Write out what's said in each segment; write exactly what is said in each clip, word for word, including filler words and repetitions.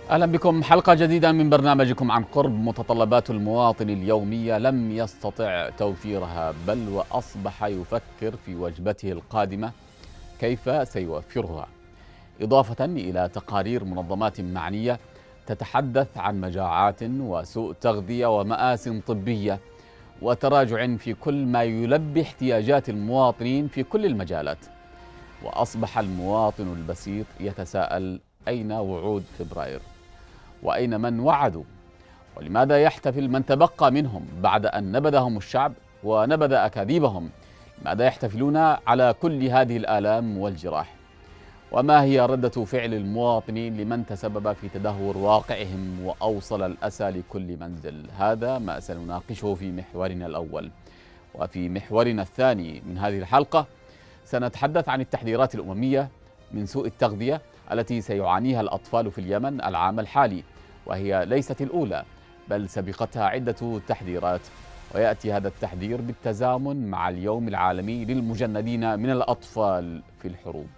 أهلا بكم حلقة جديدة من برنامجكم عن قرب. متطلبات المواطن اليومية لم يستطع توفيرها، بل وأصبح يفكر في وجبته القادمة كيف سيوفرها، إضافة إلى تقارير منظمات معنية تتحدث عن مجاعات وسوء تغذية ومآسٍ طبية وتراجع في كل ما يلبي احتياجات المواطنين في كل المجالات. وأصبح المواطن البسيط يتساءل: أين وعود فبراير؟ وأين من وعدوا؟ ولماذا يحتفل من تبقى منهم بعد أن نبذهم الشعب ونبذ أكاذيبهم؟ لماذا يحتفلون على كل هذه الآلام والجراح؟ وما هي ردة فعل المواطنين لمن تسبب في تدهور واقعهم وأوصل الأسى لكل منزل؟ هذا ما سنناقشه في محورنا الأول. وفي محورنا الثاني من هذه الحلقة سنتحدث عن التحذيرات الأممية من سوء التغذية التي سيعانيها الأطفال في اليمن العام الحالي، وهي ليست الأولى بل سبقتها عدة تحذيرات. ويأتي هذا التحذير بالتزامن مع اليوم العالمي للمجندين من الأطفال في الحروب.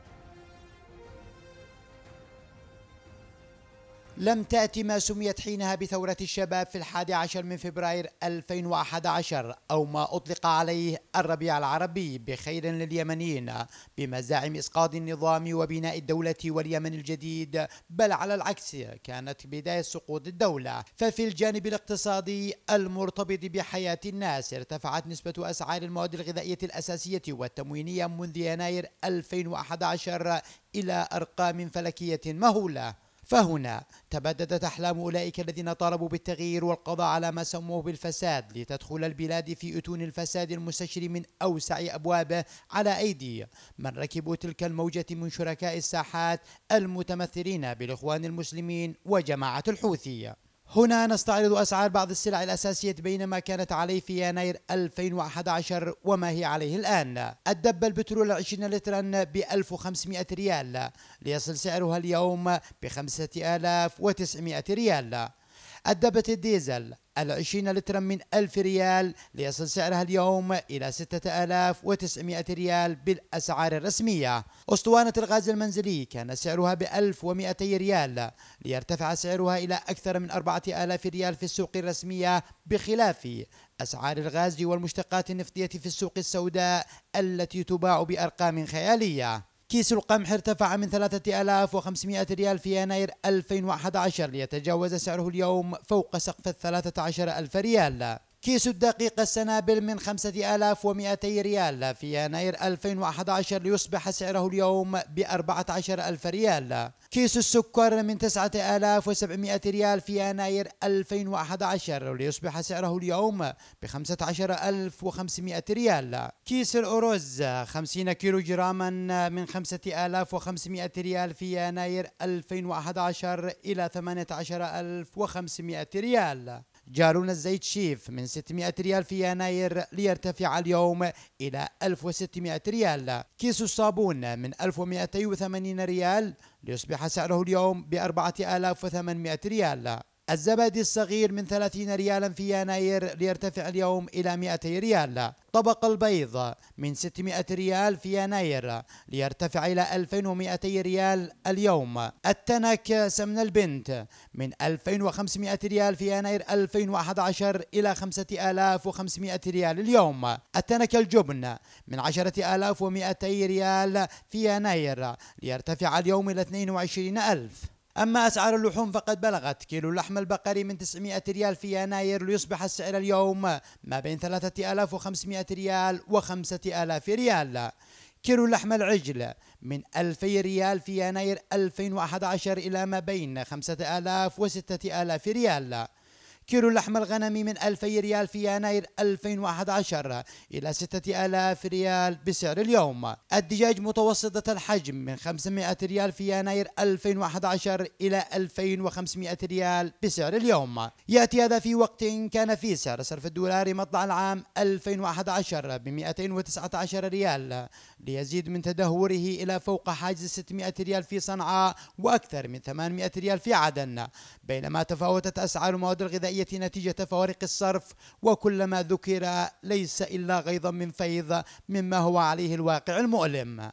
لم تأتي ما سميت حينها بثورة الشباب في الحادي عشر من فبراير ألفين وأحد عشر، أو ما أطلق عليه الربيع العربي، بخير لليمنيين بمزاعم إسقاط النظام وبناء الدولة واليمن الجديد، بل على العكس كانت بداية سقوط الدولة. ففي الجانب الاقتصادي المرتبط بحياة الناس ارتفعت نسبة أسعار المواد الغذائية الأساسية والتموينية منذ يناير ألفين وأحد عشر إلى أرقام فلكية مهولة. فهنا تبددت أحلام أولئك الذين طالبوا بالتغيير والقضاء على ما سموه بالفساد، لتدخل البلاد في أتون الفساد المستشري من أوسع أبوابه على أيدي من ركبوا تلك الموجة من شركاء الساحات المتمثلين بالإخوان المسلمين وجماعة الحوثي. هنا نستعرض أسعار بعض السلع الأساسية بين ما كانت عليه في يناير ألفين وأحد عشر وما هي عليه الآن. الدب البترول عشرين لترا ب ألف وخمسمائة ريال، ليصل سعرها اليوم ب خمسة آلاف وتسعمائة ريال. الدبة الديزل العشرين لترا من ألف ريال، ليصل سعرها اليوم إلى ستة آلاف وتسعمائة ريال بالأسعار الرسمية. أسطوانة الغاز المنزلي كان سعرها بألف ومائتي ريال، ليرتفع سعرها إلى أكثر من أربعة آلاف ريال في السوق الرسمية، بخلاف أسعار الغاز والمشتقات النفطية في السوق السوداء التي تباع بأرقام خيالية. كيس القمح ارتفع من ثلاثة آلاف وخمسمائة ريال في يناير ألفين وأحد عشر، ليتجاوز سعره اليوم فوق سقف الثلاثة عشر ألف ريال. كيس الدقيق السنابل من خمسة آلاف ومائتي ريال في يناير ألفين وأحد عشر، ليصبح سعره اليوم بأربعة عشر ألف ريال. كيس السكر من تسعة آلاف وسبعمائة ريال في يناير ألفين وأحد عشر، ليصبح سعره اليوم بخمسة عشر ألف وخمسمائة ريال. كيس الأرز خمسين كيلو جراما من خمسة آلاف وخمسمائة ريال في يناير ألفين وأحد عشر إلى ثمانية عشر ألف وخمسمائة ريال. جالون الزيت شيف من ستمائة ريال في يناير، ليرتفع اليوم إلى ألف وستمائة ريال. كيس الصابون من ألف ومائتين وثمانين ريال، ليصبح سعره اليوم بأربعة آلاف وثمانمائة ريال. الزبادي الصغير من ثلاثين ريالا في يناير، ليرتفع اليوم إلى مائتي ريال. طبق البيض من ستمائة ريال في يناير، ليرتفع إلى ألفين ومائتي ريال اليوم. التنك سمن البنت من ألفين وخمسمائة ريال في يناير ألفين وأحد عشر إلى خمسة آلاف وخمسمائة ريال اليوم. التنك الجبن من عشرة آلاف ومائتي ريال في يناير، ليرتفع اليوم إلى اثنين وعشرين ألف. أما أسعار اللحوم فقد بلغت كيلو اللحم البقري من تسعمائة ريال في يناير، ليصبح السعر اليوم ما بين ثلاثة آلاف وخمسمائة ريال وخمسة آلاف ريال. كيلو لحم العجل من ألفي ريال في يناير ألفين وأحد عشر إلى ما بين خمسة آلاف وستة آلاف ريال. كيلو لحم الغنم من ألفي ريال في يناير ألفين وأحد عشر إلى ستة آلاف ريال بسعر اليوم. الدجاج متوسطة الحجم من خمسمائة ريال في يناير ألفين وأحد عشر إلى ألفين وخمسمائة ريال بسعر اليوم. يأتي هذا في وقت كان فيه سعر صرف الدولار مطلع العام ألفين وأحد عشر ب مائتين وتسعة عشر ريال، ليزيد من تدهوره إلى فوق حاجز ستمائة ريال في صنعاء وأكثر من ثمانمائة ريال في عدن، بينما تفاوتت أسعار المواد الغذائية نتيجة فوارق الصرف، وكل ما ذكر ليس إلا غيظا من فيض مما هو عليه الواقع المؤلم.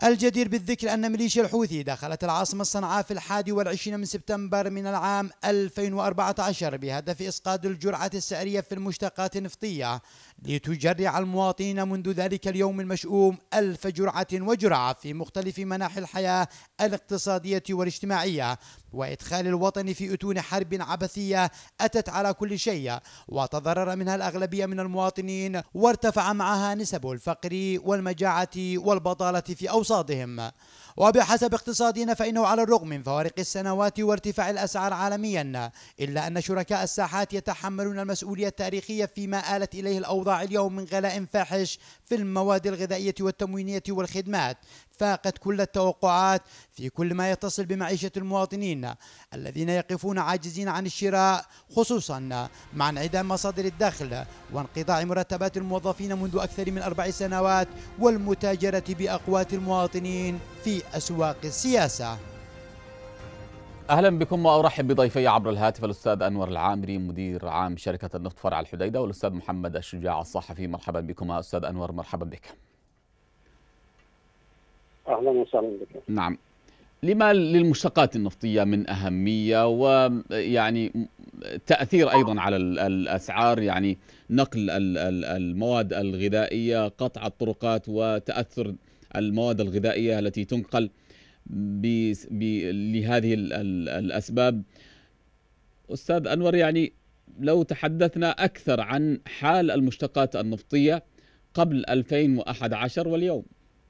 الجدير بالذكر أن ميليشيا الحوثي دخلت العاصمة صنعاء في الحادي والعشرين من سبتمبر من العام ألفين وأربعة عشر بهدف إسقاط الجرعة السعرية في المشتقات النفطية لتجرع المواطنين منذ ذلك اليوم المشؤوم ألف جرعة وجرعة في مختلف مناحي الحياة الاقتصادية والاجتماعية، وإدخال الوطن في أتون حرب عبثية أتت على كل شيء وتضرر منها الأغلبية من المواطنين، وارتفع معها نسب الفقر والمجاعة والبطالة في أوساطهم. وبحسب اقتصاديين فإنه على الرغم من فوارق السنوات وارتفاع الأسعار عالميا، إلا أن شركاء الساحات يتحملون المسؤولية التاريخية فيما آلت إليه الأوضاع اليوم من غلاء فاحش في المواد الغذائية والتموينية والخدمات فاقت كل التوقعات في كل ما يتصل بمعيشة المواطنين الذين يقفون عاجزين عن الشراء، خصوصا مع انعدام مصادر الدخل وانقطاع مرتبات الموظفين منذ أكثر من أربع سنوات والمتاجرة بأقوات المواطنين في أسواق السياسة. أهلا بكم وأرحب بضيفي عبر الهاتف الأستاذ أنور العامري مدير عام شركة النفط فرع الحديدة والأستاذ محمد الشجاع الصحفي. مرحبا بكما أستاذ أنور. مرحبا بك. أهلا وسهلا بك. نعم، لما للمشتقات النفطية من أهمية ويعني تأثير أيضا على الأسعار، يعني نقل المواد الغذائية، قطع الطرقات وتأثر المواد الغذائية التي تنقل لهذه الأسباب. أستاذ أنور، يعني لو تحدثنا أكثر عن حال المشتقات النفطية قبل ألفين وأحد عشر واليوم.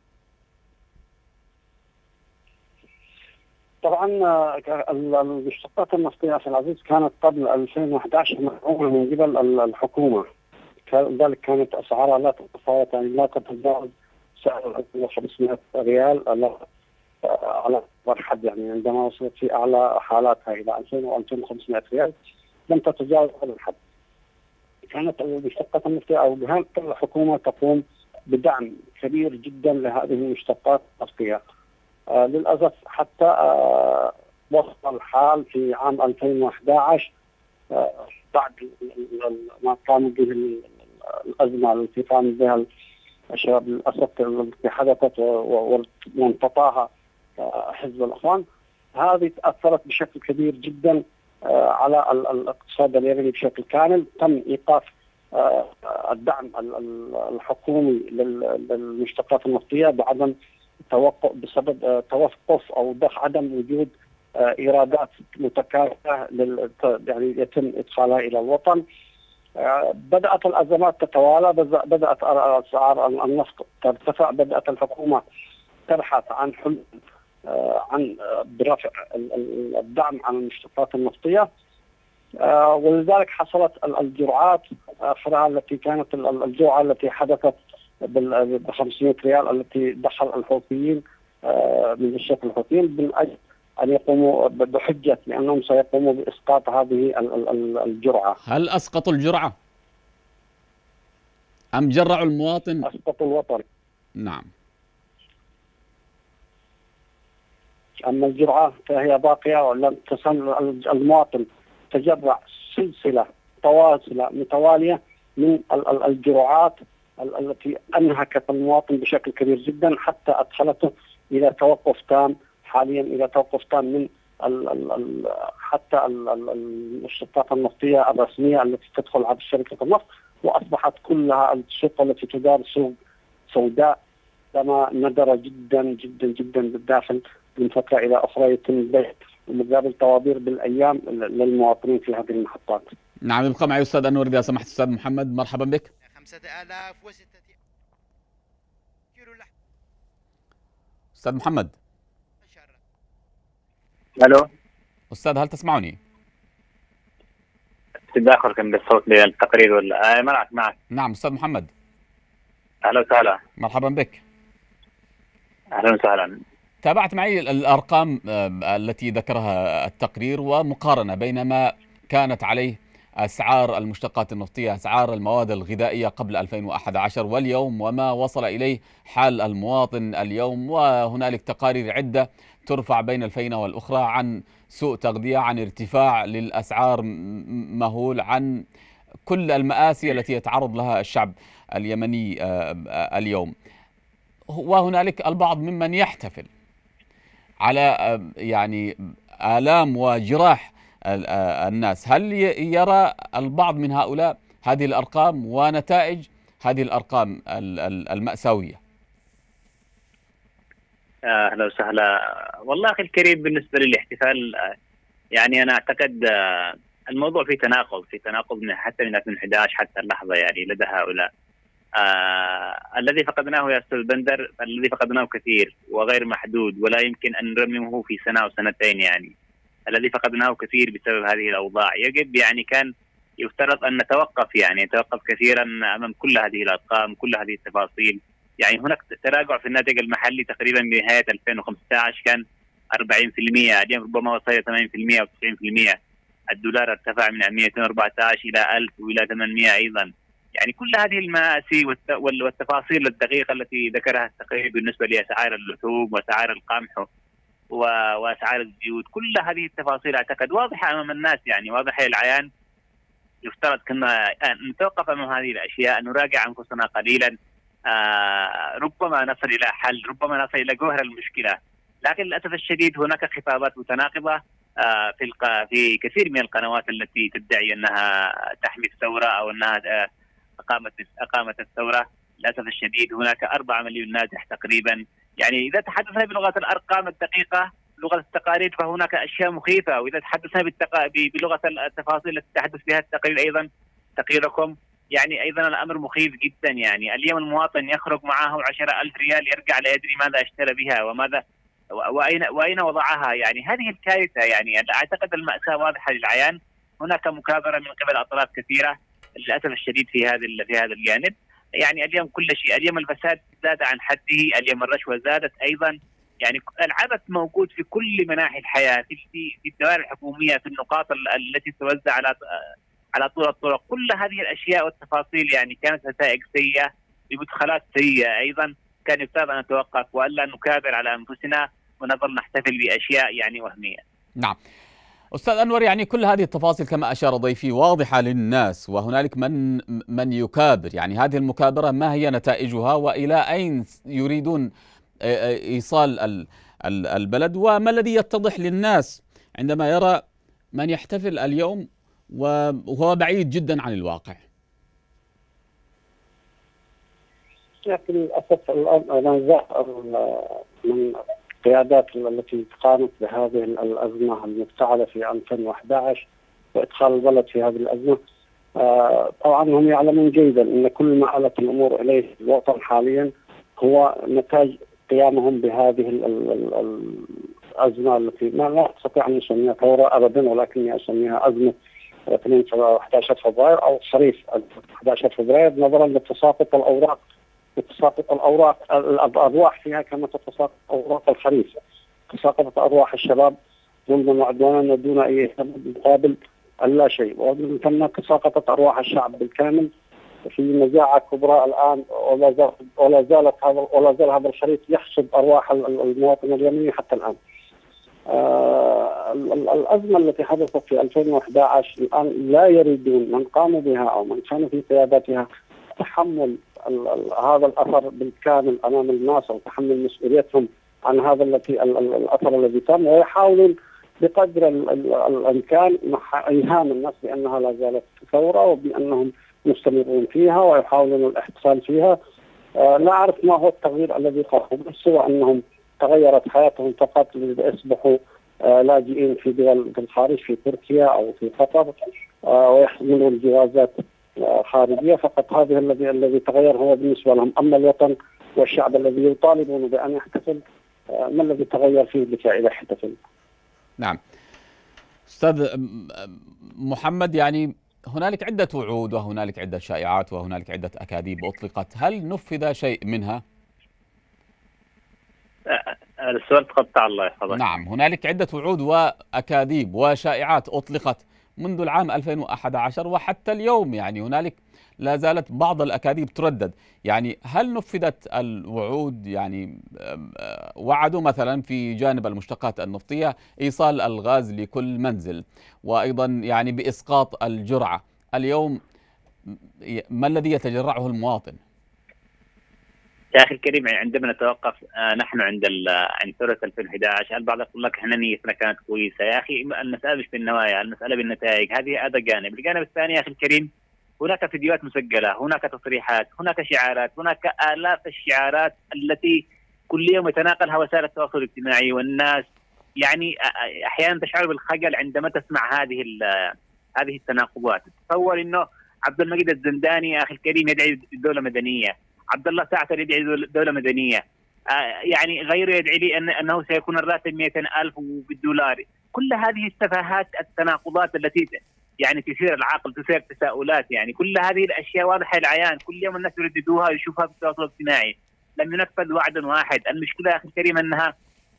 طبعا المشتقات النفطية أخي العزيز كانت قبل ألفين وأحد عشر مدعومة من قبل الحكومة، لذلك كانت أسعارها لا تتفاوت، يعني لا تتجاوز سعر خمسمائة ريال على أكبر حد، يعني عندما وصلت في أعلى حالاتها إلى ألفين و ألفين وخمسمائة ريال لم تتجاوز هذا الحد. كانت المشتقات النفطية أو كانت الحكومة تقوم بدعم كبير جدا لهذه المشتقات النفطية. آه للأسف حتى آه وصل الحال في عام ألفين وأحد عشر آه بعد ما قامت به الأزمة التي قام بها الشباب للأسف التي حدثت وانتطاها حزب الأخوان، هذه تأثرت بشكل كبير جدا آه على الاقتصاد اليمني بشكل كامل. تم إيقاف آه الدعم الحكومي للمشتقات النفطية بعدم توقف بسبب توقف او عدم وجود ايرادات متكافئه يعني يتم ادخالها الى الوطن. بدات الازمات تتوالى، بدات اسعار النفط ترتفع، بدات الحكومه تبحث عن حلول عن برفع الدعم عن المشتقات النفطيه، ولذلك حصلت الجرعات اخرها التي كانت الجرعه التي حدثت ب خمسمائة ريال التي دخل الحوثيين من الشركة الحوثيين من أجل أن يقوموا بحجة لأنهم سيقوموا بإسقاط هذه الجرعة. هل أسقطوا الجرعة أم جرعوا المواطن؟ أسقطوا الوطن. نعم. أما الجرعة فهي باقية، ولم تسل المواطن تجرع سلسلة متواصلة متوالية من الجرعات التي أنهكت المواطن بشكل كبير جدا، حتى أدخلته إلى توقف تام حاليا، إلى توقف تام من ال ال ال حتى المشتقات النفطية الرسمية التي تدخل على شركة النفط، وأصبحت كلها السوق التي تدار سوق سوداء كما ندر جدا جدا جدا بالداخل من فترة إلى أخرى، يتم بيع ومقابل طوابير بالأيام للمواطنين في هذه المحطات. نعم، يبقى معي أستاذ أنور إذا سمحت. أستاذ محمد مرحبا بك. خمسة آلاف وستة كيلو لحم. أستاذ محمد. ألو أستاذ، هل تسمعني؟ تداخل كان بالصوت للتقرير ولا آه معك معك نعم أستاذ محمد. أهلا وسهلا. مرحبا بك. أهلا وسهلا. تابعت معي الأرقام التي ذكرها التقرير ومقارنة بين ما كانت عليه أسعار المشتقات النفطية، أسعار المواد الغذائية قبل ألفين وأحد عشر واليوم، وما وصل إليه حال المواطن اليوم. وهنالك تقارير عدة ترفع بين الفينة والأخرى عن سوء تغذية، عن ارتفاع للأسعار مهول، عن كل المآسي التي يتعرض لها الشعب اليمني اليوم. وهنالك البعض ممن يحتفل على يعني آلام وجراح الناس. هل يرى البعض من هؤلاء هذه الأرقام ونتائج هذه الأرقام المأساوية؟ أهلا وسهلا. والله أخي الكريم، بالنسبة للاحتفال يعني أنا أعتقد الموضوع في تناقض في تناقض من حتى من ألفين وأحد عشر حتى اللحظة يعني لدى هؤلاء. آه الذي فقدناه يا أستاذ بندر، الذي فقدناه كثير وغير محدود، ولا يمكن أن نرممه في سنة أو سنتين. يعني الذي فقدناه كثير بسبب هذه الأوضاع. يجب يعني كان يفترض أن نتوقف يعني نتوقف كثيرا أمام كل هذه الأرقام، كل هذه التفاصيل. يعني هناك تراجع في الناتج المحلي تقريبا بنهاية ألفين وخمسة عشر كان أربعين بالمئة، اليوم ربما وصل إلى ثمانين بالمئة أو تسعين بالمئة. الدولار ارتفع من مئتين وأربعة عشر إلى ألف وإلى ثمانمئة أيضا. يعني كل هذه المآسي والتفاصيل الدقيقة التي ذكرها التقرير بالنسبة لأسعار اللحوم وأسعار القمح وأسعار الزيوت، كل هذه التفاصيل أعتقد واضحة أمام الناس، يعني واضحة للعيان. يفترض كنا نتوقف أمام هذه الأشياء، نراجع أنفسنا قليلا. آه ربما نصل إلى حل، ربما نصل إلى جوهر المشكلة. لكن للأسف الشديد هناك خطابات متناقضة آه في في كثير من القنوات التي تدعي أنها تحمي الثورة أو أنها آه أقامت أقامت الثورة. للأسف الشديد هناك أربعة مليون نازح تقريبا. يعني إذا تحدثنا بلغة الأرقام الدقيقة، لغة التقارير، فهناك أشياء مخيفة. وإذا تحدثنا بالتق... بلغة التفاصيل التي تحدث بها التقرير أيضا تقريركم، يعني أيضا الأمر مخيف جدا. يعني اليوم المواطن يخرج معه عشرة ألف ريال، يرجع لا يدري ماذا اشترى بها وماذا وأين وأين وضعها. يعني هذه الكارثة. يعني أعتقد المأساة واضحة للعيان. هناك مكابرة من قبل أطراف كثيرة للأسف الشديد في هذا في هذا الجانب. يعني اليوم كل شيء، اليوم الفساد زاد عن حده، اليوم الرشوة زادت أيضا. يعني العبث موجود في كل مناحي الحياة، في في الدوائر الحكومية، في النقاط التي توزع على على طول الطرق. كل هذه الأشياء والتفاصيل يعني كانت نتائج سيئة بمدخلات سيئة أيضا. كان يفترض أن نتوقف وألا نكابر على أنفسنا ونظل نحتفل بأشياء يعني وهمية. نعم أستاذ أنور، يعني كل هذه التفاصيل كما أشار ضيفي واضحة للناس، وهنالك من من يكابر. يعني هذه المكابرة ما هي نتائجها وإلى أين يريدون إيصال البلد، وما الذي يتضح للناس عندما يرى من يحتفل اليوم وهو بعيد جدا عن الواقع؟ لكن للأسف الأنزاع من القيادات التي قامت بهذه الأزمة المفتعلة في ألفين وأحد عشر وإدخال البلد في هذه الأزمة، آه طبعا هم يعلمون جيدا أن كل ما آلت الأمور إليه الوطن حاليا هو نتاج قيامهم بهذه الأزمة التي ما لا أستطيع أن أسميها ثورة أبدا، ولكني أسميها أزمة أحد عشر فبراير أو صريف أحد عشر فبراير، نظرا لتساقط الأوراق تساقط الأوراق الأرواح فيها كما تتساقط أوراق الخريف. تساقطت أرواح الشباب ظلما وعدوانا دون أي سبب مقابل لا شيء، ومن ثم تساقطت أرواح الشعب بالكامل في مجاعة كبرى الآن. ولا زال ولا زالت هذا ولا زال هذا الخريف يحصد أرواح المواطن اليمني حتى الآن. آه الأزمة التي حدثت في ألفين وأحد عشر الآن لا يريدون من قاموا بها أو من كانوا في قيادتها تحمل هذا الأثر بالكامل أمام الناس، أو تحمل مسؤوليتهم عن هذا التي الأثر الذي تم، ويحاولون بقدر الإمكان إيهام الناس بأنها لا زالت ثورة وبأنهم مستمرون فيها ويحاولون الاحتفال فيها. آه لا أعرف ما هو التغيير الذي قاموا به، سوى أنهم تغيرت حياتهم فقط ليصبحوا آه لاجئين في دول الخارج، في تركيا أو في قطر، آه ويحملون جوازات آه خارجية فقط. هذا الذي الذي تغير هو بالنسبة لهم. أما الوطن والشعب الذي يطالبون بأن يحتفل، آه ما الذي تغير فيه لكي يحتفل؟ نعم أستاذ محمد، يعني هنالك عدة وعود وهنالك عدة شائعات وهنالك عدة أكاذيب أطلقت، هل نفذ شيء منها؟ السؤال تقطع الله يحفظك. نعم، هنالك عدة وعود وأكاذيب وشائعات أطلقت منذ العام ألفين وأحد عشر وحتى اليوم. يعني هنالك لا زالت بعض الأكاذيب تردد. يعني هل نفذت الوعود؟ يعني وعدوا مثلا في جانب المشتقات النفطية إيصال الغاز لكل منزل، وأيضا يعني بإسقاط الجرعة. اليوم ما الذي يتجرعه المواطن؟ يا اخي الكريم، عندما نتوقف آه نحن عند عند ثوره ألفين وأحد عشر، البعض يقول لك احنا نيتنا كانت كويسه. يا اخي المساله مش بالنوايا، المساله بالنتائج. هذه هذا جانب. الجانب الثاني يا اخي الكريم، هناك فيديوهات مسجله، هناك تصريحات، هناك شعارات، هناك الاف الشعارات التي كل يوم يتناقلها وسائل التواصل الاجتماعي، والناس يعني احيانا تشعر بالخجل عندما تسمع هذه هذه التناقضات. تصور انه عبد المجيد الزنداني يا اخي الكريم يدعي دوله مدنيه، عبد الله ساعتر يدعي دوله مدنيه، آه يعني غيره يدعي لي أن انه سيكون الراتب مئتين ألف بالدولار. كل هذه التفاهات، التناقضات التي يعني تثير العقل، تثير التساؤلات. يعني كل هذه الاشياء واضحه للعيان، كل يوم الناس يرددوها ويشوفوها في التواصل الاجتماعي. لم ينفذ وعد واحد. المشكله يا اخي الكريم انها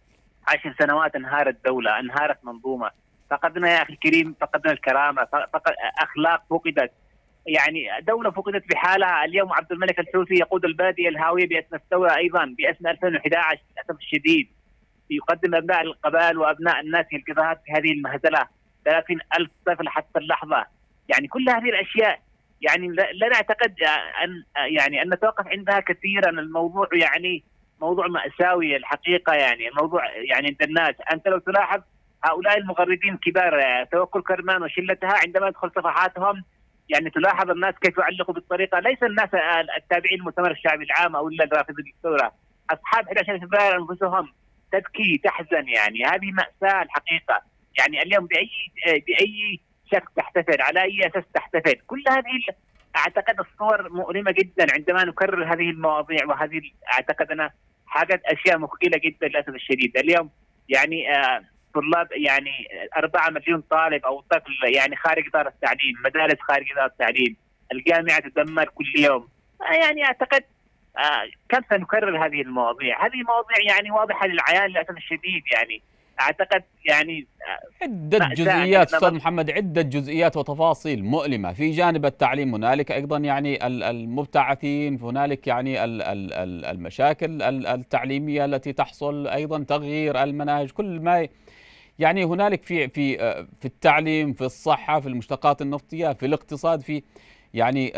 عشر سنوات انهارت دوله، انهارت منظومه. فقدنا يا اخي الكريم، فقدنا الكرامه، فقد اخلاق فقدت. يعني دولة فقدت بحالها. اليوم عبد الملك الحوثي يقود البلد الى الهاوية باسم الثورة، ايضا باسم ألفين وأحد عشر للاسف الشديد. يقدم ابناء القبائل وابناء الناس الكفاءات في هذه المهزلة، ثلاثين ألف طفل حتى اللحظة. يعني كل هذه الاشياء يعني لا نعتقد ان يعني ان نتوقف عندها كثيرا. الموضوع يعني موضوع مأساوي الحقيقة. يعني الموضوع يعني عند الناس، انت لو تلاحظ هؤلاء المغردين كبار، توكل كرمان وشلتها، عندما يدخل صفحاتهم يعني تلاحظ الناس كيف يعلقوا بالطريقه. ليس الناس التابعين للمؤتمر الشعبي العام او الا الرافضين للثوره، اصحاب أحد عشر فبراير انفسهم تبكي تحزن. يعني هذه مأساة الحقيقه. يعني اليوم باي باي شكل تحتفل، على اي اساس تحتفل؟ كل هذه اعتقد الصور مؤلمه جدا عندما نكرر هذه المواضيع، وهذه اعتقد انا حاجه اشياء مخجله جدا للاسف الشديد. اليوم يعني آه طلاب يعني أربعة مليون طالب أو طفل يعني خارج إدارة التعليم، مدارس خارج إدارة التعليم، الجامعة تدمر كل يوم. يعني أعتقد آه كم سنكرر هذه المواضيع؟ هذه مواضيع يعني واضحة للعيان للأسف الشديد. يعني أعتقد يعني آه عدة جزئيات أستاذ محمد، عدة جزئيات وتفاصيل مؤلمة. في جانب التعليم هنالك أيضا يعني المبتعثين، هنالك يعني المشاكل التعليمية التي تحصل، أيضا تغيير المناهج، كل ما يعني هنالك في في في التعليم، في الصحة، في المشتقات النفطية، في الاقتصاد، في يعني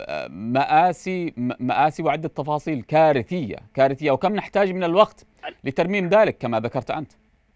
مآسي مآسي وعدة تفاصيل كارثية كارثية. وكم نحتاج من الوقت لترميم ذلك كما ذكرت أنت.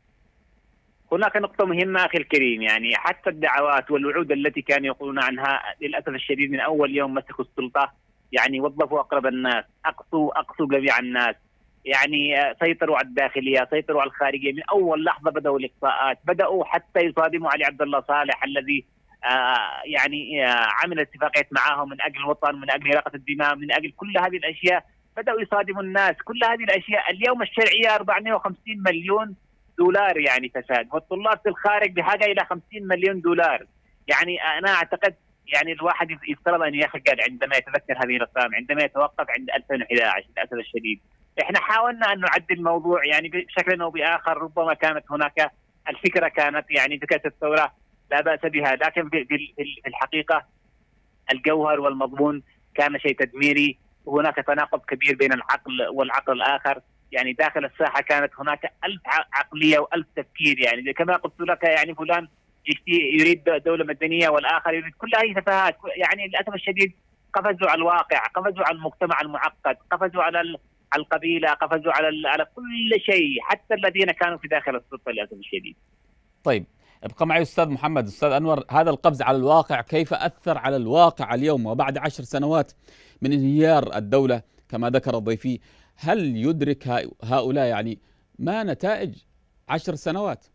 هناك نقطة مهمة أخي الكريم، يعني حتى الدعوات والوعود التي كانوا يقولون عنها للأسف الشديد من أول يوم مسكوا السلطة يعني وظفوا أقرب الناس، أقصوا أقصوا جميع الناس، يعني سيطروا على الداخليه، سيطروا على الخارجيه. من اول لحظه بداوا الاقصاءات، بداوا حتى يصادموا علي عبد الله صالح الذي آه يعني آه عمل اتفاقيات معهم من اجل الوطن، من اجل إراقة الدماء، من اجل كل هذه الاشياء. بداوا يصادموا الناس. كل هذه الاشياء اليوم الشرعيه أربعمئة وخمسين مليون دولار يعني فساد، والطلاب في الخارج بحاجه الى خمسين مليون دولار. يعني انا اعتقد يعني الواحد يفترض ان يخجل عندما يتذكر هذه الارقام، عندما يتوقف عند ألفين وأحد عشر للاسف الشديد. احنا حاولنا ان نعدل الموضوع يعني بشكل او باخر، ربما كانت هناك الفكره كانت يعني فكره الثوره لا باس بها، لكن في في الحقيقه الجوهر والمضمون كان شيء تدميري. وهناك تناقض كبير بين العقل والعقل الاخر. يعني داخل الساحه كانت هناك ألف عقليه وألف تفكير. يعني كما قلت لك يعني فلان يريد دوله مدنيه والاخر يريد، كل هذه تفاهات. يعني للاسف الشديد قفزوا على الواقع، قفزوا على المجتمع المعقد، قفزوا على على القبيله، قفزوا على على كل شيء، حتى الذين كانوا في داخل السلطه للاسف الشديد. طيب ابقى معي استاذ محمد. استاذ انور، هذا القفز على الواقع كيف اثر على الواقع اليوم وبعد عشر سنوات من انهيار الدوله كما ذكر ضيفي؟ هل يدرك هؤلاء يعني ما نتائج عشر سنوات؟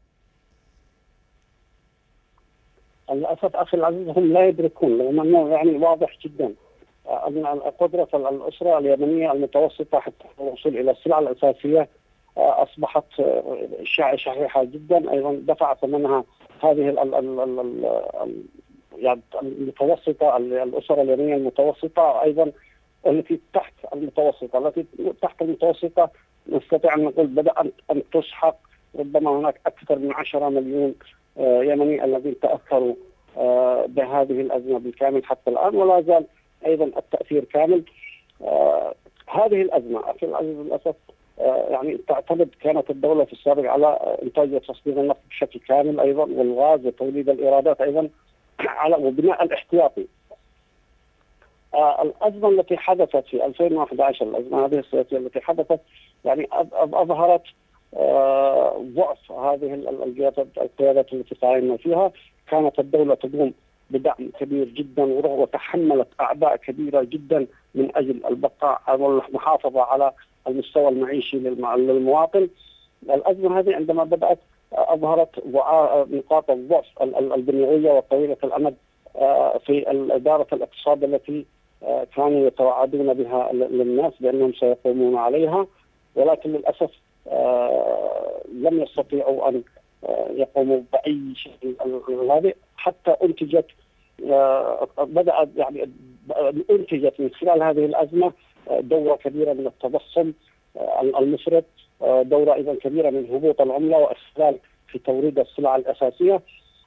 للاسف اخي العزيز هم لا يدركون، لانه يعني واضح جدا ان قدره الاسره اليمنيه المتوسطه حتى الوصول الى السلع الاساسيه اصبحت شحيحه جدا. ايضا دفع ثمنها هذه المتوسطه، الاسره اليمنيه المتوسطه، ايضا التي تحت المتوسطه، التي تحت المتوسطه نستطيع ان نقول بدات ان تسحق. ربما هناك اكثر من عشرة مليون يمني الذين تاثروا بهذه الازمه بالكامل حتى الان، ولا زال ايضا التاثير كامل. هذه الازمه اخي العزيز للاسف يعني تعتمد كانت الدوله في السابق على انتاج وتصدير النفط بشكل كامل، ايضا والغاز وتوليد الايرادات، ايضا على وبناء الاحتياطي. آه الأزمة التي حدثت في ألفين وأحد عشر، الأزمة هذه السياسية التي حدثت يعني أظهرت آه ضعف هذه القيادات التي قائمة فيها. كانت الدولة تقوم بدعم كبير جدا وتحملت أعباء كبيرة جدا من أجل البقاء أو المحافظة على المستوى المعيشي للمواطن. الأزمة هذه عندما بدأت أظهرت نقاط الضعف البنيوية وطويلة الأمد في إدارة الاقتصاد التي كانوا يتوعدون بها للناس بأنهم سيقومون عليها، ولكن للأسف لم يستطيعوا أن يقوموا بأي شيء. هذه حتى أنتجت بدأت يعني أنتجت من خلال هذه الأزمة دورة كبيرة من التضخم المفرط، دورة أيضا كبيرة من هبوط العملة واختلال في توريد السلع الأساسية.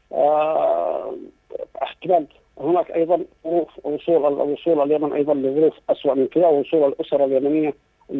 احتمال هناك أيضا ظروف وصول وصول اليمن أيضا لظروف أسوأ من كذا، ووصول الأسرة اليمنية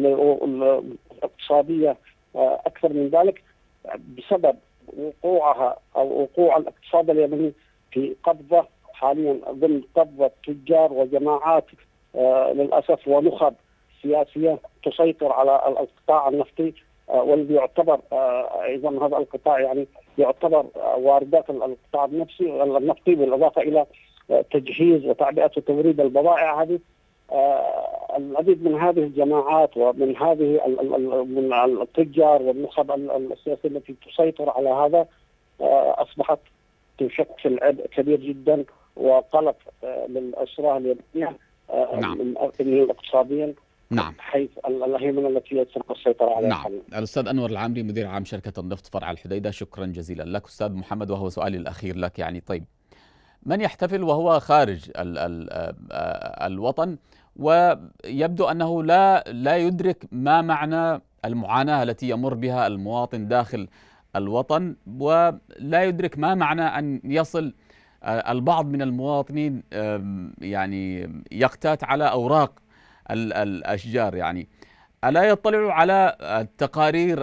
الاقتصادية أكثر من ذلك بسبب وقوعها أو وقوع الاقتصاد اليمني في قبضة حاليا ضمن قبضة تجار وجماعات آه للأسف ونخب سياسية تسيطر على القطاع النفطي، آه والذي يعتبر آه أيضا هذا القطاع يعني يعتبر آه واردات القطاع النفطي النفطي بالإضافة إلى آه تجهيز وتعبئة وتوريد البضائع هذه. آه العديد من هذه الجماعات ومن هذه من التجار والنخب السياسية التي تسيطر على هذا آه أصبحت تشكل عبء كبير جدا وقلق آه للأسرة اليمنية آه نعم. اقتصاديا، نعم، حيث الهيمنة التي يتم السيطرة عليها. نعم. الأستاذ أنور العامري مدير عام شركة النفط فرع الحديدة، شكرا جزيلا لك. أستاذ محمد، وهو سؤالي الأخير لك، يعني طيب من يحتفل وهو خارج ال ال الوطن ويبدو أنه لا لا يدرك ما معنى المعاناة التي يمر بها المواطن داخل الوطن، ولا يدرك ما معنى أن يصل البعض من المواطنين يعني يقتات على أوراق الأشجار؟ يعني ألا يطلع على التقارير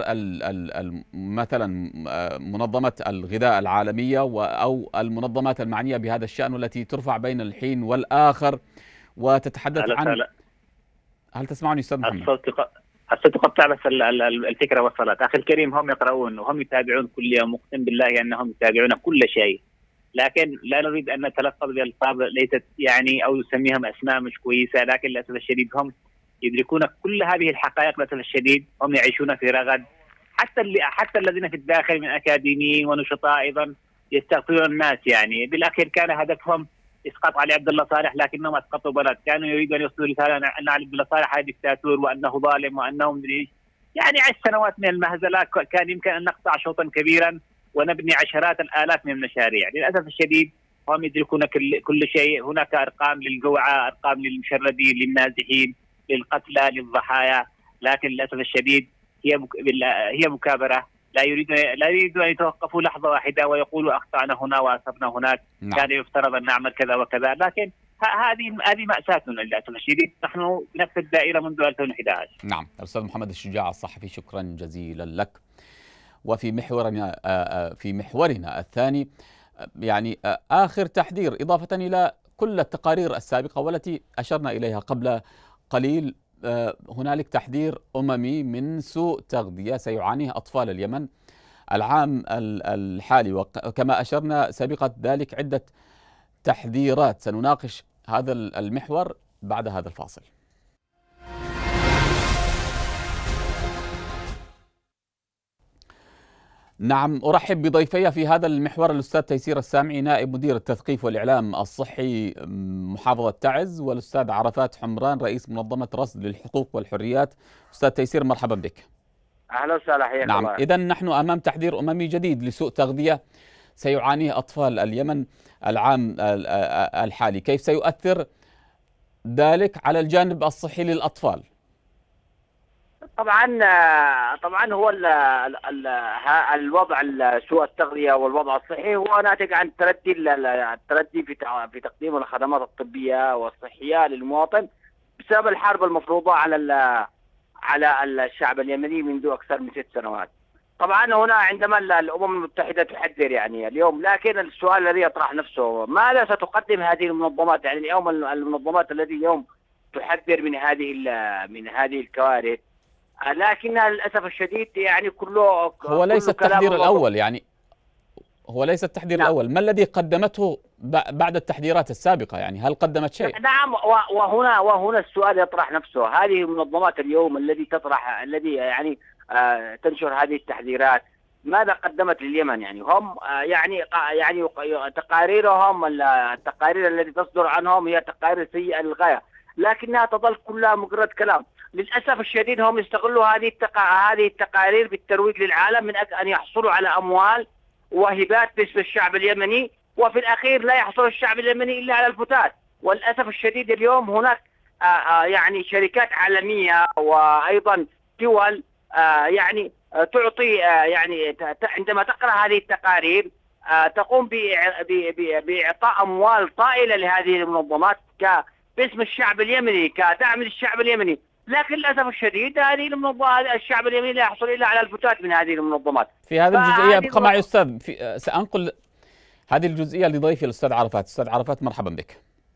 مثلا منظمة الغذاء العالمية أو المنظمات المعنية بهذا الشأن والتي ترفع بين الحين والآخر وتتحدث عن لا. هل تسمعني أستاذ محمد؟ الصوت تقطع بس الفكرة وصلت. أخي الكريم، هم يقرؤون وهم يتابعون كل يوم، مقسم بالله أنهم يتابعون كل شيء، لكن لا نريد أن نتلفظ بألفاظ ليست يعني أو نسميهم أسماء مش كويسة، لكن للأسف الشديد هم يدركون كل هذه الحقائق. للأسف الشديد هم يعيشون في رغد، حتى اللي حتى الذين في الداخل من أكاديميين ونشطاء أيضا يستغفرون الناس. يعني بالأخير كان هدفهم إسقاط علي عبد الله صالح، لكنهم أسقطوا بلد. كانوا يريدون أن يوصلوا رسالة أن علي عبد الله صالح هذا دكتاتور وأنه ظالم وأنه يعني عشر سنوات من المهزلة كان يمكن أن نقطع شوطا كبيرا ونبني عشرات الآلاف من المشاريع. للأسف الشديد هم يدركون كل كل شيء. هناك أرقام للجوعى، أرقام للمشردين، للنازحين، للقتلى، للضحايا، لكن للأسف الشديد هي هي مكابرة. لا يريد لا يريدون أن يتوقفوا لحظة واحدة ويقولوا أخطأنا هنا وأسفنا هناك، نعم. كان يفترض أن نعمل كذا وكذا، لكن هذه هذه مأساتنا للأسف الشديد. نحن نفس الدائرة منذ ألفين وأحد عشر. نعم. الأستاذ محمد الشجاع الصحفي، شكرا جزيلا لك. وفي محورنا في محورنا الثاني، يعني آخر تحذير إضافة إلى كل التقارير السابقة والتي أشرنا إليها قبل قليل، هنالك تحذير أممي من سوء تغذية سيعانيه أطفال اليمن العام الحالي، وكما أشرنا سابقا ذلك عدة تحذيرات. سنناقش هذا المحور بعد هذا الفاصل. نعم، أرحب بضيفي في هذا المحور الأستاذ تيسير السامعي نائب مدير التثقيف والإعلام الصحي محافظة تعز، والأستاذ عرفات حمران رئيس منظمة رصد للحقوق والحريات. أستاذ تيسير، مرحبا بك. أهلا وسهلا، حياك الله. نعم، إذن نحن أمام تحذير أممي جديد لسوء تغذية سيعانيه أطفال اليمن العام الحالي، كيف سيؤثر ذلك على الجانب الصحي للأطفال؟ طبعا طبعا هو ال ال الوضع سوء التغذيه والوضع الصحي هو ناتج عن تردي التردي في في تقديم الخدمات الطبيه والصحيه للمواطن بسبب الحرب المفروضه على على الشعب اليمني منذ اكثر من ست سنوات. طبعا هنا عندما الامم المتحده تحذر يعني اليوم، لكن السؤال الذي يطرح نفسه ماذا ستقدم هذه المنظمات؟ يعني اليوم المنظمات التي اليوم تحذر من هذه من هذه الكوارث، لكنها للاسف الشديد يعني كله هو ليس التحذير الاول، يعني هو ليس التحذير نعم. الأول، ما الذي قدمته بعد التحذيرات السابقة؟ يعني هل قدمت شيء؟ نعم، وهنا وهنا السؤال يطرح نفسه. هذه المنظمات اليوم الذي تطرح الذي يعني آه تنشر هذه التحذيرات ماذا قدمت لليمن؟ يعني هم آه يعني يعني تقاريرهم التقارير التي تصدر عنهم هي تقارير سيئة للغاية، لكنها تظل كلها مجرد كلام. للأسف الشديد هم يستغلوا هذه التقا... هذه التقارير بالترويج للعالم من أجل أن يحصلوا على أموال وهبات باسم الشعب اليمني، وفي الأخير لا يحصل الشعب اليمني إلا على الفتات. وللأسف الشديد اليوم هناك آآ آآ يعني شركات عالمية وأيضا دول يعني تعطي يعني عندما تقرأ هذه التقارير تقوم بإعطاء أموال طائلة لهذه المنظمات باسم الشعب اليمني كدعم للشعب اليمني، لكن للأسف الشديد هذه المنظمات الشعب اليمني لا يحصل إلا على الفتات من هذه المنظمات. في هذه الجزئية ابقى معي أستاذ، في سأنقل هذه الجزئية لضيفي الأستاذ عرفات. أستاذ عرفات مرحبا بك.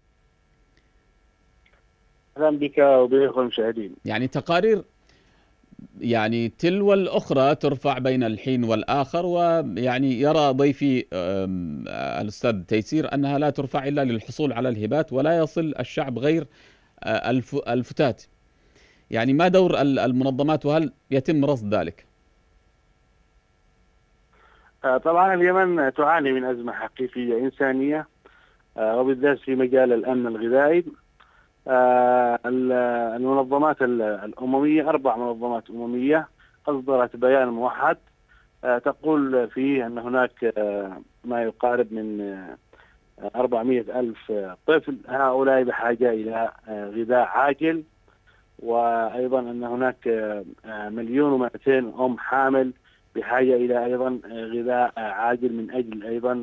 أهلا بك وبالإخوة المشاهدين. يعني تقارير يعني تلو الأخرى ترفع بين الحين والآخر، ويعني يرى ضيفي الأستاذ تيسير أنها لا ترفع إلا للحصول على الهبات ولا يصل الشعب غير الفتات. يعني ما دور المنظمات وهل يتم رصد ذلك؟ طبعا اليمن تعاني من أزمة حقيقية إنسانية وبالذات في مجال الأمن الغذائي. المنظمات الأممية أربع منظمات أممية أصدرت بيان موحد تقول فيه أن هناك ما يقارب من أربعمائة ألف طفل هؤلاء بحاجة إلى غذاء عاجل، وأيضا أن هناك مليون ومئتين أم حامل بحاجة إلى أيضا غذاء عاجل من أجل أيضا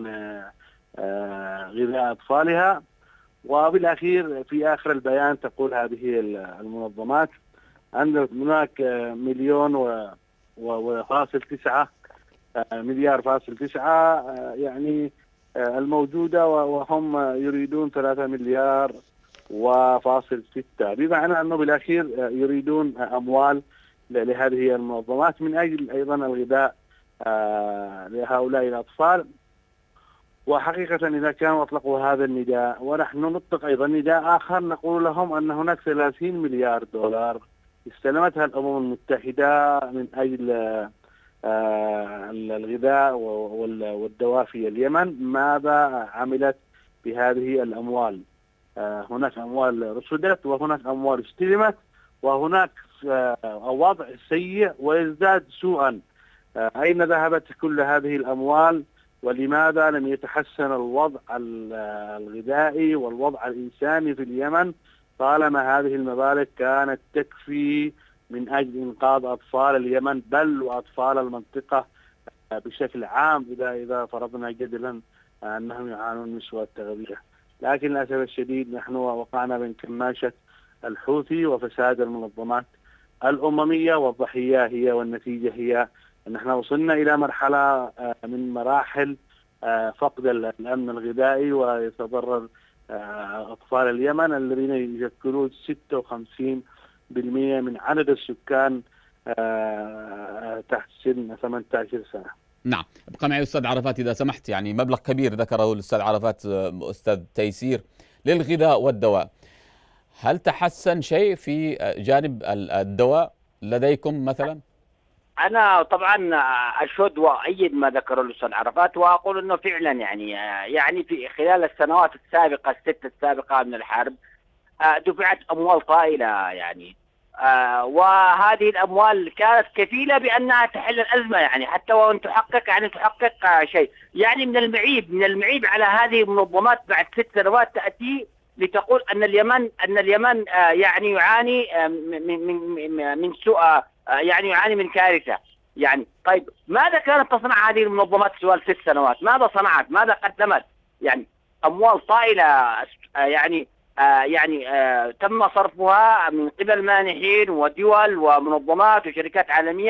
غذاء أطفالها. وبالأخير في آخر البيان تقول هذه المنظمات أن هناك مليون وفاصل تسعة مليار فاصل تسعة يعني الموجودة، وهم يريدون ثلاثة مليار وفاصل ستة، بمعنى أنه بالأخير يريدون أموال لهذه المنظمات من أجل أيضا الغذاء لهؤلاء الأطفال. وحقيقة إذا كانوا أطلقوا هذا النداء ونحن نطلق أيضا نداء آخر نقول لهم أن هناك ثلاثين مليار دولار استلمتها الأمم المتحدة من أجل الغذاء والدواء في اليمن، ماذا عملت بهذه الأموال؟ هناك أموال رصدت وهناك أموال استلمت وهناك وضع سيء ويزداد سوءا. أين ذهبت كل هذه الأموال؟ ولماذا لم يتحسن الوضع الغذائي والوضع الإنساني في اليمن طالما هذه المبالغ كانت تكفي من أجل إنقاذ أطفال اليمن بل وأطفال المنطقة بشكل عام، إذا إذا فرضنا جدلا أنهم يعانون من سوء التغذية. لكن للأسف الشديد نحن وقعنا بين كماشة الحوثي وفساد المنظمات الأممية، والضحية هي والنتيجة هي أن احنا وصلنا إلى مرحلة من مراحل فقد الأمن الغذائي، ويتضرر أطفال اليمن الذين يشكلون ستة وخمسين بالمئة من عدد السكان تحت سن ثمانية عشر سنة. نعم، ابقى معي أستاذ عرفات إذا سمحت. يعني مبلغ كبير ذكره الأستاذ عرفات أستاذ تيسير للغذاء والدواء، هل تحسن شيء في جانب الدواء لديكم مثلا؟ أنا طبعا أشهد وأيد ما ذكره الأستاذ عرفات، وأقول أنه فعلا يعني يعني في خلال السنوات السابقة الست السابقة من الحرب دفعت أموال طائلة يعني، وهذه الأموال كانت كفيلة بأنها تحل الأزمة، يعني حتى وأن تحقق يعني تحقق شيء. يعني من المعيب من المعيب على هذه المنظمات بعد ست سنوات تأتي لتقول أن اليمن أن اليمن يعني يعاني من من من سوء يعني يعاني من كارثة. يعني طيب ماذا كانت تصنع هذه المنظمات خلال ست سنوات؟ ماذا صنعت؟ ماذا قدمت؟ يعني أموال طائلة يعني آه يعني آه تم صرفها من قبل مانحين ودول ومنظمات وشركات عالمية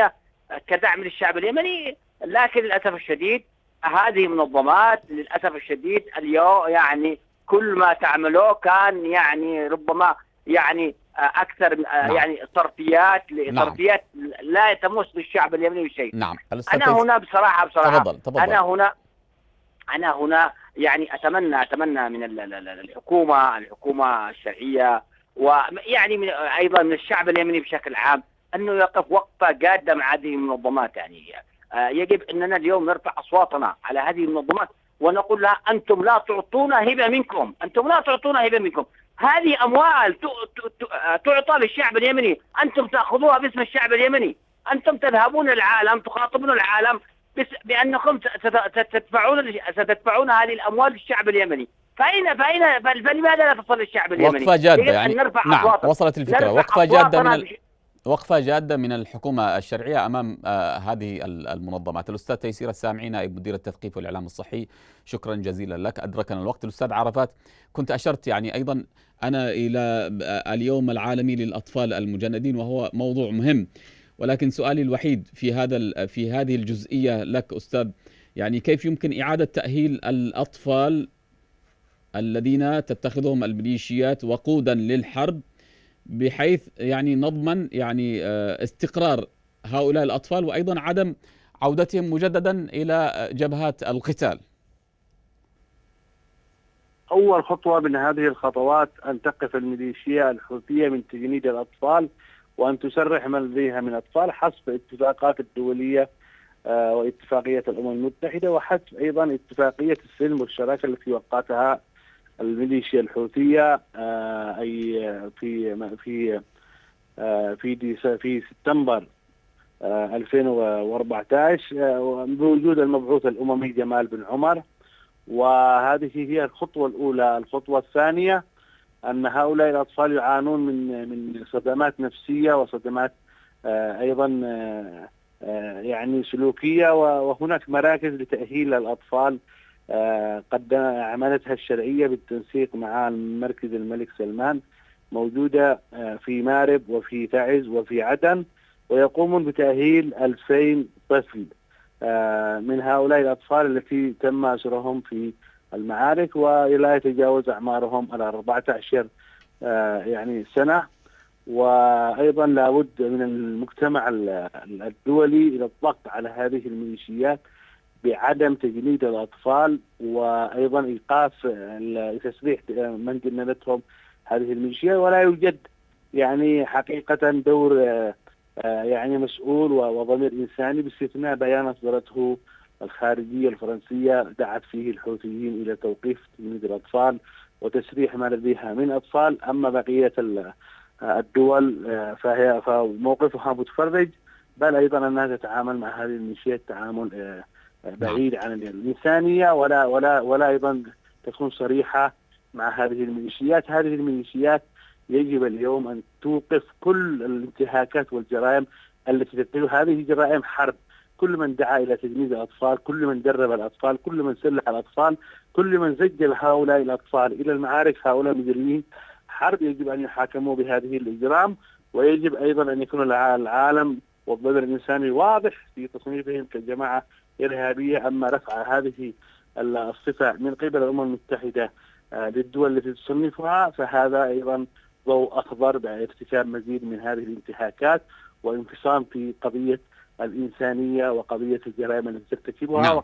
كدعم للشعب اليمني. لكن للاسف الشديد هذه المنظمات للاسف الشديد اليوم يعني كل ما تعملوه كان يعني ربما يعني اكثر نعم. يعني صرفيات صرفيات نعم. لا تمس للشعب اليمني بشيء. نعم. انا هنا بصراحه بصراحه تفضل. تفضل. انا هنا انا هنا يعني اتمنى اتمنى من الحكومه الحكومه الشرعيه ويعني من ايضا من الشعب اليمني بشكل عام انه يقف وقفه جاده مع هذه المنظمات. يعني يجب اننا اليوم نرفع اصواتنا على هذه المنظمات ونقول لها انتم لا تعطونا هبه منكم، انتم لا تعطونا هبه منكم، هذه اموال تعطى للشعب اليمني، انتم تاخذوها باسم الشعب اليمني، انتم تذهبون العالم تخاطبون العالم بانكم ستدفعون ستدفعون هذه الاموال للشعب اليمني. فاين فاين فلماذا لا تصل للشعب اليمني؟ وقفه جاده يعني نرفع نعم أصواتنا. وصلت الفكره. وقفه جاده من ال... وقفه جاده من الحكومه الشرعيه امام آه هذه المنظمات. الاستاذ تيسير السامعي نائب مدير التثقيف والاعلام الصحي، شكرا جزيلا لك، ادركنا الوقت. الاستاذ عرفات، كنت اشرت يعني ايضا انا الى اليوم العالمي للاطفال المجندين وهو موضوع مهم، ولكن سؤالي الوحيد في هذا في هذه الجزئيه لك استاذ، يعني كيف يمكن اعاده تاهيل الاطفال الذين تتخذهم الميليشيات وقودا للحرب بحيث يعني نضمن يعني استقرار هؤلاء الأطفال وأيضا عدم عودتهم مجددا إلى جبهات القتال؟ أول خطوة من هذه الخطوات أن تقف الميليشيا الحوثية من تجنيد الأطفال وأن تسرح من لديها من أطفال حسب الاتفاقات الدولية واتفاقية الأمم المتحدة وحسب أيضا اتفاقية السلم والشراكة التي وقعتها الميليشيا الحوثية أي في في في في سبتمبر ألفين وأربعة عشر بوجود المبعوث الأممي جمال بن عمر. وهذه هي الخطوة الأولى. الخطوة الثانية أن هؤلاء الأطفال يعانون من من صدمات نفسية وصدمات أيضا يعني سلوكية، وهناك مراكز لتأهيل الأطفال قد عملتها الشرعية بالتنسيق مع مركز الملك سلمان، موجودة في مارب وفي تعز وفي عدن، ويقومون بتأهيل ألفين طفل من هؤلاء الأطفال التي تم أسرهم في المعارك ولا يتجاوز أعمارهم على أربعة عشر يعني سنة. وأيضا لابد من المجتمع الدولي إلى الضغط على هذه الميليشيات بعدم تجنيد الأطفال وأيضا إيقاف تسريح من جندتهم هذه الميليشيات. ولا يوجد يعني حقيقة دور يعني مسؤول وضمير إنساني باستثناء بيان أصدرته الخارجية الفرنسية دعت فيه الحوثيين إلى توقيف تجنيد الأطفال وتسريح ما لديها من أطفال. أما بقية الدول فهي فموقفها متفرج، بل أيضا أنها تتعامل مع هذه الميليشيات تعامل بعيد عن الإنسانية ولا ولا ولا أيضا تكون صريحة مع هذه الميليشيات. هذه الميليشيات يجب اليوم أن توقف كل الانتهاكات والجرائم التي تتبع. هذه جرائم حرب. كل من دعا إلى تجنيد الأطفال، كل من درب الأطفال، كل من سلح الأطفال، كل من سجل هؤلاء الأطفال إلى المعارك، هؤلاء مجرمين حرب يجب أن يحاكموا بهذه الإجرام. ويجب أيضا أن يكون العالم والضمير الإنساني واضح في تصنيفهم كجماعة إرهابية. أما رفع هذه الصفة من قبل الأمم المتحدة للدول التي تصنفها فهذا أيضا ضوء أخضر بارتكاب مزيد من هذه الانتهاكات وانفصام في قضية الإنسانية وقضية الجرائم التي ترتكبها نعم.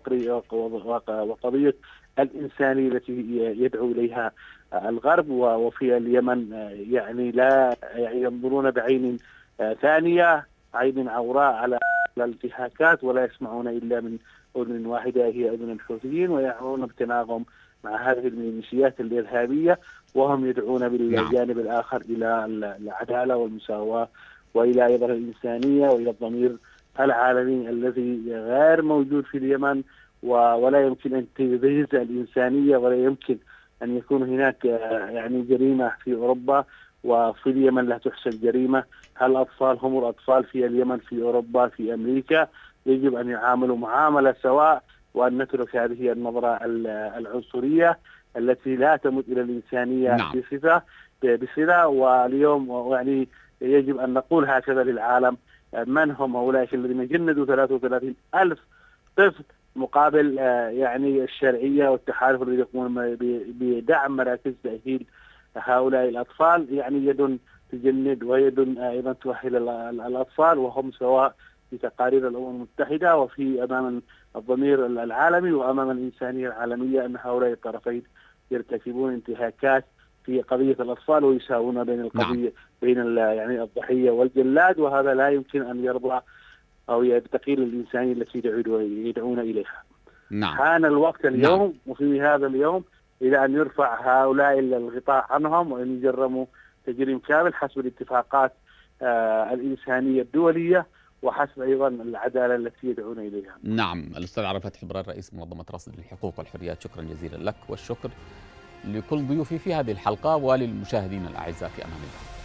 وقضية الإنسانية التي يدعو إليها الغرب. وفي اليمن يعني لا ينظرون بعين ثانية، عين عوراء على الانتهاكات، ولا يسمعون إلا من أذن واحدة هي أذن الحوثيين، ويعملون بتناغم مع هذه الميليشيات الإرهابية، وهم يدعون بالجانب الآخر إلى العدالة والمساواة وإلى أيضا الإنسانية وإلى الضمير العالمي الذي غير موجود في اليمن. ولا يمكن أن تجهز الإنسانية ولا يمكن أن يكون هناك يعني جريمة في أوروبا وفي اليمن لا تحسب جريمة. الأطفال هم الأطفال في اليمن، في أوروبا، في أمريكا. يجب أن يعاملوا معاملة سواء وأن نترك هذه النظرة العنصرية التي لا تمت إلى الإنسانية نعم. بصفة بصفة واليوم يعني يجب أن نقول هكذا للعالم من هم أولئك الذين جندوا ثلاثة وثلاثين ألف طفل مقابل يعني الشرعية والتحالف الذي يقومون بدعم مراكز تأهيل هؤلاء الأطفال. يعني يد تجند ويد أيضا تؤهل الأطفال، وهم سواء في تقارير الأمم المتحدة وفي أمام الضمير العالمي وأمام الإنسانية العالمية أن هؤلاء الطرفين يرتكبون انتهاكات في قضية الأطفال ويساوون بين القضية نعم. بين يعني الضحية والجلاد، وهذا لا يمكن أن يرضى أو يستقيل الإنسانية التي يدعون إليها. نعم. حان الوقت اليوم نعم. وفي هذا اليوم إلى أن يرفع هؤلاء الغطاء عنهم وأن يجرموا تجريم كامل حسب الاتفاقات آه الإنسانية الدولية وحسب أيضا العدالة التي يدعون إليها. نعم. الأستاذ عرفات حبران رئيس منظمة رصد للحقوق والحريات، شكرا جزيلا لك، والشكر لكل ضيوفي في هذه الحلقة وللمشاهدين الأعزاء، في أمان الله.